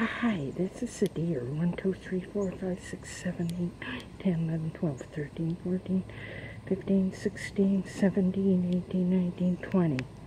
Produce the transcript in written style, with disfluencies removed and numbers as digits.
Hi, this is a deer. 1, 2, 3, 4, 5, 6, 7, 8, 9, 10, 11, 12, 13, 14, 15, 16, 17, 18, 19, 20.